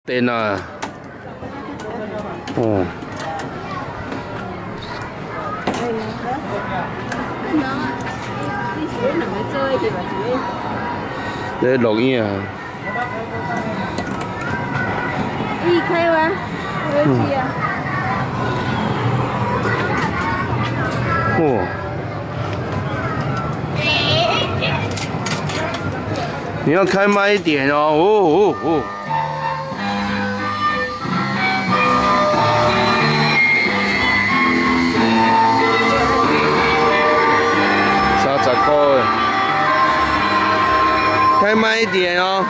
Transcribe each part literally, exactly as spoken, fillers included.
电啊！哦。在录影啊。 你开吗？我去啊。 哦。你要开慢一点哦，哦哦哦。三十块，开慢一点哦。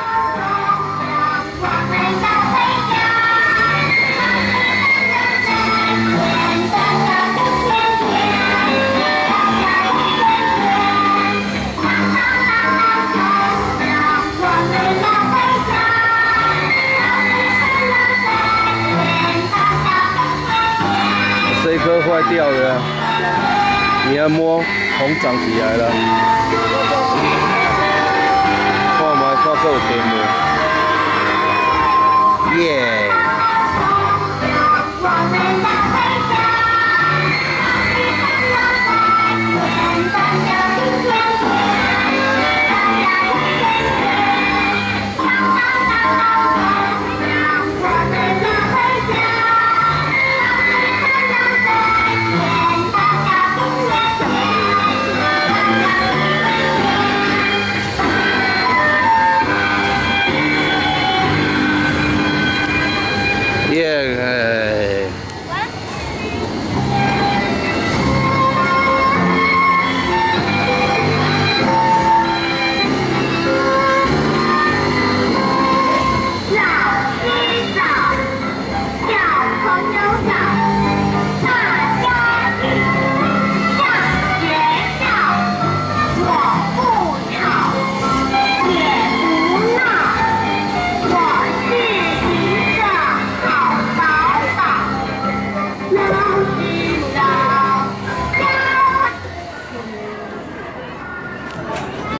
这一颗坏掉了，你要摸，红长起来了。看嘛，看够甜没？